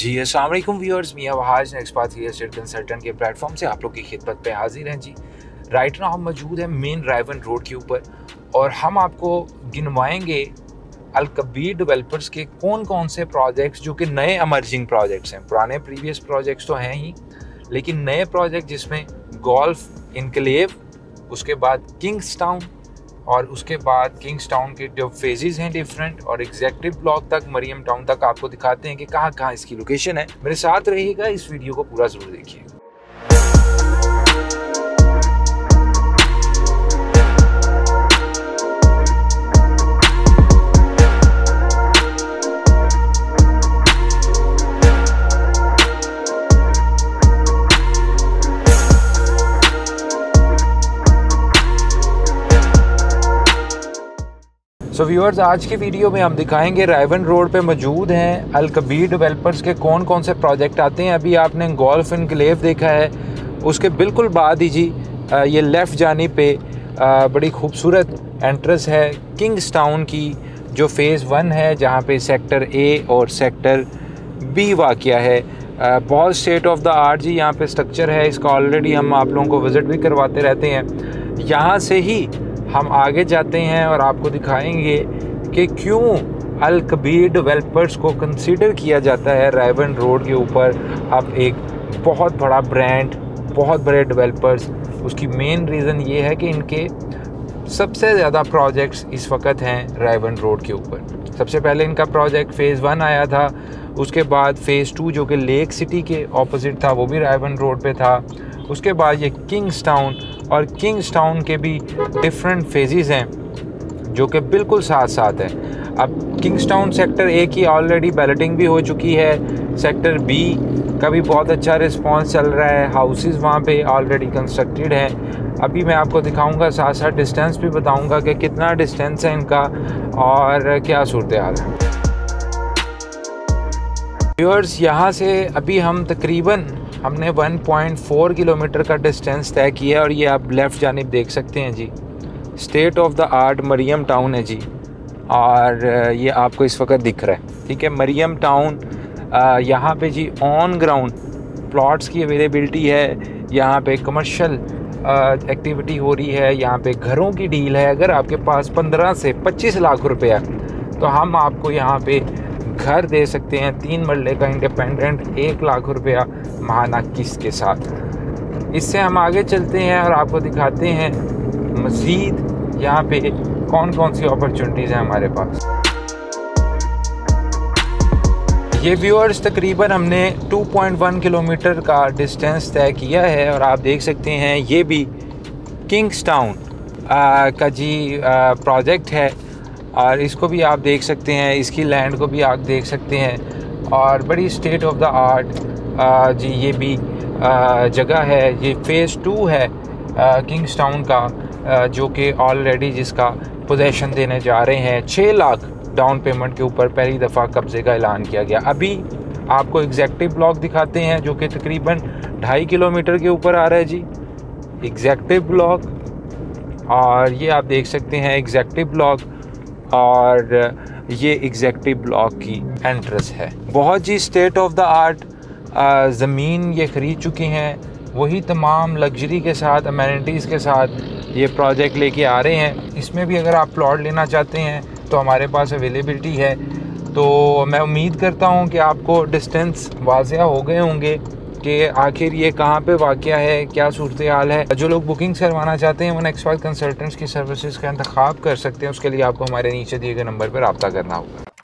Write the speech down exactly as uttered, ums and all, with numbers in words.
जी अस्सलाम वालेकुम viewers, Mian Wahaj next path real estate consultant के प्लेटफॉर्म से आप लोग की खिदमत पे हाजिर हैं जी। राइट नाउ हम मौजूद हैं मेन रायवन रोड के ऊपर और हम आपको गिनवाएंगे अल कबीर डेवलपर्स के कौन कौन से प्रोजेक्ट्स जो कि नए एमर्जिंग प्रोजेक्ट्स हैं। पुराने प्रीवियस प्रोजेक्ट्स तो हैं ही, लेकिन नए प्रोजेक्ट जिसमें गोल्फ इनक्लेव, उसके बाद किंग्स टाउन और उसके बाद किंग्स टाउन के जो फेजेस हैं डिफरेंट और एग्जेक्टिव ब्लॉक तक, मरियम टाउन तक आपको दिखाते हैं कि कहाँ कहाँ इसकी लोकेशन है। मेरे साथ रहिएगा, इस वीडियो को पूरा ज़रूर देखिए। सो so व्यूअर्स, आज की वीडियो में हम दिखाएंगे रायवन रोड पे मौजूद हैं अल कबीर डेवलपर्स के कौन कौन से प्रोजेक्ट आते हैं। अभी आपने गोल्फ इनक्लेव देखा है, उसके बिल्कुल बाद ही जी ये लेफ़्ट जानी पे बड़ी खूबसूरत एंट्रेंस है किंग्स टाउन की, जो फ़ेज़ वन है, जहाँ पे सेक्टर ए और सेक्टर बी वाक़या है। बहुत स्टेट ऑफ द आर्ट जी यहाँ पे स्ट्रक्चर है, इसका ऑलरेडी हम आप लोगों को विज़िट भी करवाते रहते हैं। यहाँ से ही हम आगे जाते हैं और आपको दिखाएंगे कि क्यों अल कबीर डेवलपर्स को कंसीडर किया जाता है रायवन रोड के ऊपर अब एक बहुत बड़ा ब्रांड, बहुत बड़े डेवलपर्स। उसकी मेन रीज़न ये है कि इनके सबसे ज़्यादा प्रोजेक्ट्स इस वक्त हैं रायवन रोड के ऊपर। सबसे पहले इनका प्रोजेक्ट फ़ेज़ वन आया था, उसके बाद फ़ेज़ टू जो कि लेक सिटी के ऑपोजिट था, वो भी रायवन रोड पे था। उसके बाद ये किंग्स टाउन, और किंग्स टाउन के भी डिफरेंट फेजेस हैं जो कि बिल्कुल साथ साथ हैं। अब किंग्स टाउन सेक्टर ए की ऑलरेडी बैलेटिंग भी हो चुकी है, सेक्टर बी का भी बहुत अच्छा रिस्पांस चल रहा है, हाउसेस वहाँ पे ऑलरेडी कंस्ट्रक्टेड हैं। अभी मैं आपको दिखाऊंगा, साथ साथ डिस्टेंस भी बताऊंगा कि कितना डिस्टेंस है इनका और क्या सूरत हाल है। व्यूअर्स, यहाँ से अभी हम तकरीबन हमने वन पॉइंट फोर किलोमीटर का डिस्टेंस तय किया और ये आप लेफ़्ट जानिब देख सकते हैं जी, state of the art Mariam Town है जी, और ये आपको इस वक्त दिख रहा है। ठीक है, मरियम टाउन यहाँ पे जी ऑन ग्राउंड प्लॉट्स की अवेलेबिलिटी है, यहाँ पे कमर्शियल एक्टिविटी हो रही है, यहाँ पे घरों की डील है। अगर आपके पास पंद्रह से पच्चीस लाख रुपया तो हम आपको यहाँ पे घर दे सकते हैं, तीन मरले का इंडिपेंडेंट, एक लाख रुपया महाना किस्त के साथ। इससे हम आगे चलते हैं और आपको दिखाते हैं मज़ीद यहाँ पे कौन कौन सी अपॉर्चुनिटीज़ हैं हमारे पास। ये व्यूअर्स, तकरीबन हमने टू पॉइंट वन किलोमीटर का डिस्टेंस तय किया है और आप देख सकते हैं ये भी किंग्स टाउन का जी प्रोजेक्ट है और इसको भी आप देख सकते हैं, इसकी लैंड को भी आप देख सकते हैं और बड़ी स्टेट ऑफ द आर्ट जी ये भी जगह है। ये फ़ेज़ टू है किंग्स टाउन का, आ, जो कि ऑलरेडी जिसका पोजेसन देने जा रहे हैं। छः लाख डाउन पेमेंट के ऊपर पहली दफ़ा कब्ज़े का ऐलान किया गया। अभी आपको एग्जेक्टिव ब्लॉक दिखाते हैं जो कि तकरीबन ढाई किलोमीटर के ऊपर आ रहा है जी, एग्जेक्टिव ब्लॉक। और ये आप देख सकते हैं एग्जेक्टिव ब्लॉक, और ये एग्जेक्टिव ब्लॉक की एंट्रेंस है। बहुत जी स्टेट ऑफ द आर्ट ज़मीन ये ख़रीद चुके हैं, वही तमाम लग्जरी के साथ, अमेनिटीज़ के साथ ये प्रोजेक्ट लेके आ रहे हैं। इसमें भी अगर आप प्लॉट लेना चाहते हैं तो हमारे पास अवेलेबिलिटी है। तो मैं उम्मीद करता हूँ कि आपको डिस्टेंस वाज़िया हो गए होंगे कि आखिर ये कहाँ पे वाक़या है, क्या सूरत हाल है। जो लोग बुकिंग्स करवाना चाहते हैं वो नेक्स्ट पाथ कंसल्टेंट्स की सर्विसेज का इंतखाब कर सकते हैं। उसके लिए आपको हमारे नीचे दिए गए नंबर पर रब्ता करना होगा।